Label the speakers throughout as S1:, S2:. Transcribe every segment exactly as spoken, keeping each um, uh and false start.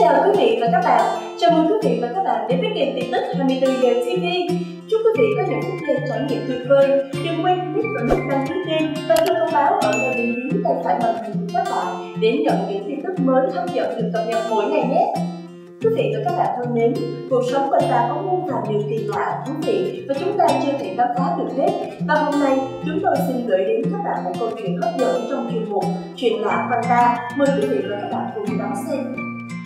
S1: chào quý vị và các bạn. Chào mừng quý vị và các bạn đến với kênh tin tức hai mươi tư giờ ti vi. Chúc quý vị có những phút giây trải nghiệm tuyệt vời. Đừng quên click vào nút đăng ký kênh và chuông thông báo ở ngay bên dưới tay phải màn hình của các bạn để nhận những tin tức mới hấp dẫn được cập nhật mỗi ngày nhé. Quý vị và các bạn thân mến, cuộc sống quanh ta có muôn vàn điều kỳ lạ, thú vị và chúng ta chưa thể khám phá được hết. Và hôm nay chúng tôi xin gửi đến các bạn một câu chuyện hấp dẫn trong chuyên mục Chuyện lạ quanh ta. Mời quý vị và các bạn cùng đón xem.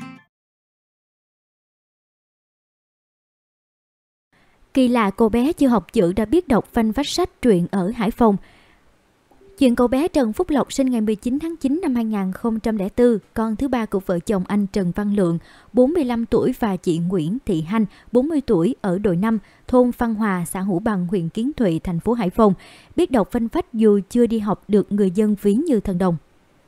S2: Kỳ lạ cô bé chưa học chữ đã biết đọc phanh vách sách truyện ở Hải Phòng. Chuyện cậu bé Trần Phúc Lộc sinh ngày mười chín tháng chín năm hai nghìn không trăm lẻ bốn, con thứ ba của vợ chồng anh Trần Văn Lượng, bốn mươi lăm tuổi và chị Nguyễn Thị Hanh, bốn mươi tuổi ở đội năm, thôn Văn Hòa, xã Hữu Bằng, huyện Kiến Thụy, thành phố Hải Phòng, biết đọc phanh vách dù chưa đi học được người dân ví như thần đồng.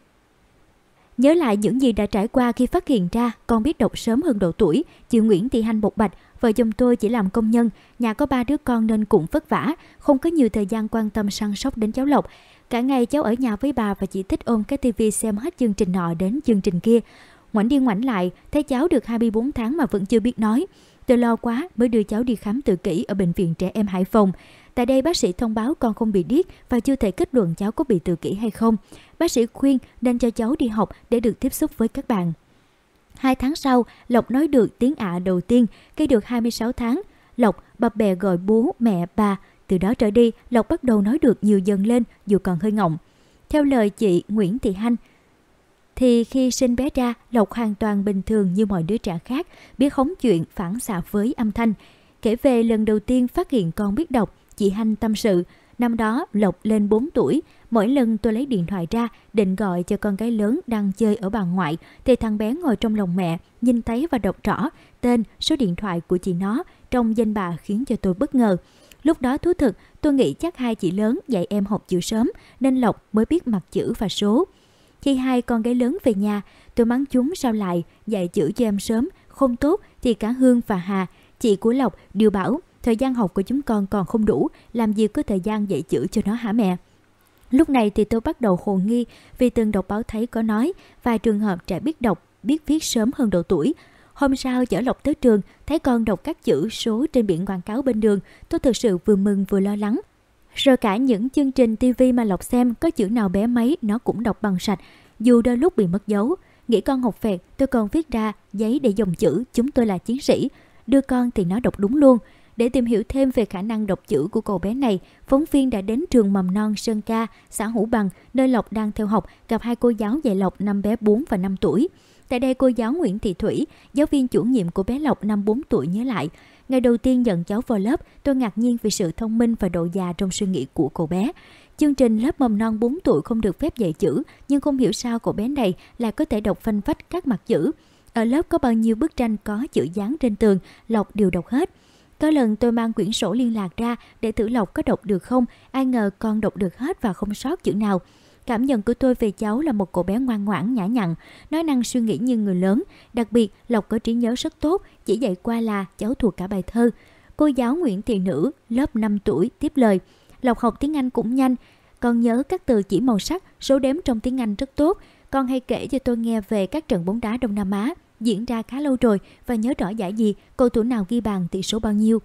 S2: Nhớ lại những gì đã trải qua khi phát hiện ra con biết đọc sớm hơn độ tuổi, chị Nguyễn Thị Hanh bộc bạch, vợ chồng tôi chỉ làm công nhân, nhà có ba đứa con nên cũng vất vả, không có nhiều thời gian quan tâm săn sóc đến cháu Lộc. Cả ngày cháu ở nhà với bà và chỉ thích ôm cái tivi xem hết chương trình nọ đến chương trình kia. Ngoảnh đi ngoảnh lại, thấy cháu được hai mươi bốn tháng mà vẫn chưa biết nói. Tôi lo quá mới đưa cháu đi khám tự kỷ ở Bệnh viện Trẻ Em Hải Phòng. Tại đây bác sĩ thông báo con không bị điếc và chưa thể kết luận cháu có bị tự kỷ hay không. Bác sĩ khuyên nên cho cháu đi học để được tiếp xúc với các bạn. Hai tháng sau, Lộc nói được tiếng Ả đầu tiên, khi được hai mươi sáu tháng. Lộc bập bẹ gọi bố, mẹ, bà. Từ đó trở đi, Lộc bắt đầu nói được nhiều dần lên dù còn hơi ngọng. Theo lời chị Nguyễn Thị Hanh, thì khi sinh bé ra, Lộc hoàn toàn bình thường như mọi đứa trẻ khác, biết hóng chuyện, phản xạ với âm thanh. Kể về lần đầu tiên phát hiện con biết đọc, chị Hanh tâm sự, năm đó Lộc lên bốn tuổi, mỗi lần tôi lấy điện thoại ra định gọi cho con gái lớn đang chơi ở bà ngoại thì thằng bé ngồi trong lòng mẹ, nhìn thấy và đọc rõ tên, số điện thoại của chị nó trong danh bạ khiến cho tôi bất ngờ. Lúc đó thú thực, tôi nghĩ chắc hai chị lớn dạy em học chữ sớm nên Lộc mới biết mặt chữ và số. Khi hai con gái lớn về nhà, tôi mắng chúng sao lại dạy chữ cho em sớm, không tốt thì cả Hương và Hà, chị của Lộc, đều bảo thời gian học của chúng con còn không đủ, làm gì có thời gian dạy chữ cho nó hả mẹ? Lúc này thì tôi bắt đầu hồ nghi vì từng đọc báo thấy có nói vài trường hợp trẻ biết đọc, biết viết sớm hơn độ tuổi. Hôm sau chở Lộc tới trường, thấy con đọc các chữ số trên biển quảng cáo bên đường, tôi thực sự vừa mừng vừa lo lắng. Rồi cả những chương trình ti vi mà Lộc xem có chữ nào bé mấy nó cũng đọc bằng sạch, dù đôi lúc bị mất dấu. Nghĩ con học phẹt, tôi còn viết ra giấy để dòng chữ chúng tôi là chiến sĩ. Đưa con thì nó đọc đúng luôn. Để tìm hiểu thêm về khả năng đọc chữ của cậu bé này, phóng viên đã đến trường mầm non Sơn Ca, xã Hữu Bằng, nơi Lộc đang theo học, gặp hai cô giáo dạy Lộc năm bé bốn và năm tuổi. Tại đây cô giáo Nguyễn Thị Thủy, giáo viên chủ nhiệm của bé Lộc năm bốn tuổi nhớ lại, ngày đầu tiên nhận cháu vào lớp, tôi ngạc nhiên vì sự thông minh và độ già trong suy nghĩ của cậu bé. Chương trình lớp mầm non bốn tuổi không được phép dạy chữ, nhưng không hiểu sao cậu bé này lại có thể đọc phanh phách các mặt chữ. Ở lớp có bao nhiêu bức tranh có chữ dán trên tường, Lộc đều đọc hết. Có lần tôi mang quyển sổ liên lạc ra để thử Lộc có đọc được không, ai ngờ con đọc được hết và không sót chữ nào. Cảm nhận của tôi về cháu là một cậu bé ngoan ngoãn, nhã nhặn, nói năng suy nghĩ như người lớn. Đặc biệt, Lộc có trí nhớ rất tốt, chỉ dạy qua là cháu thuộc cả bài thơ. Cô giáo Nguyễn Thị Nữ, lớp năm tuổi, tiếp lời. Lộc học tiếng Anh cũng nhanh, con nhớ các từ chỉ màu sắc, số đếm trong tiếng Anh rất tốt. Con hay kể cho tôi nghe về các trận bóng đá Đông Nam Á, diễn ra khá lâu rồi và nhớ rõ giải gì, cầu thủ nào ghi bàn, tỷ số bao nhiêu.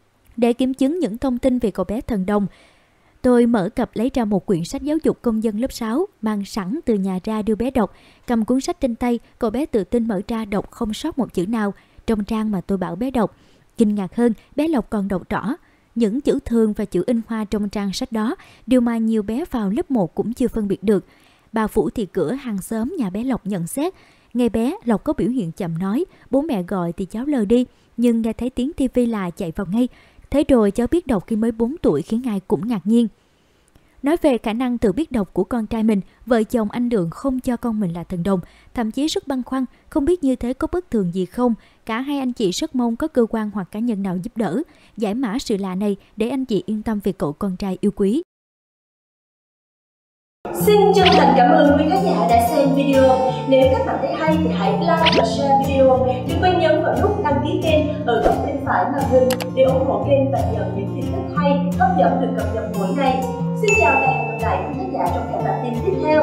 S2: Để kiểm chứng những thông tin về cậu bé thần đồng, tôi mở cặp lấy ra một quyển sách giáo dục công dân lớp sáu, mang sẵn từ nhà ra đưa bé đọc. Cầm cuốn sách trên tay, cậu bé tự tin mở ra đọc không sót một chữ nào trong trang mà tôi bảo bé đọc. Kinh ngạc hơn, bé Lộc còn đọc rõ những chữ thường và chữ in hoa trong trang sách đó, điều mà nhiều bé vào lớp một cũng chưa phân biệt được. Bà Phủ Thị Cửa, hàng xóm nhà bé Lộc nhận xét, ngày bé Lộc có biểu hiện chậm nói, bố mẹ gọi thì cháu lờ đi, nhưng nghe thấy tiếng tivi là chạy vào ngay. Thế rồi cháu biết đọc khi mới bốn tuổi khiến ai cũng ngạc nhiên. Nói về khả năng tự biết đọc của con trai mình, vợ chồng anh Lượng không cho con mình là thần đồng, thậm chí rất băn khoăn, không biết như thế có bất thường gì không. Cả hai anh chị rất mong có cơ quan hoặc cá nhân nào giúp đỡ, giải mã sự lạ này để anh chị yên tâm về cậu con trai yêu quý.
S1: Xin chân thành cảm ơn quý khán giả đã xem video. Nếu các bạn thấy hay thì hãy like và share video. Đừng quên nhấn vào nút đăng ký kênh ở góc bên phải màn hình để ủng hộ kênh và nhận những tin tức hay, hấp dẫn được cập nhật mỗi ngày. Xin chào và hẹn gặp lại quý khán giả trong các bản tin tiếp theo.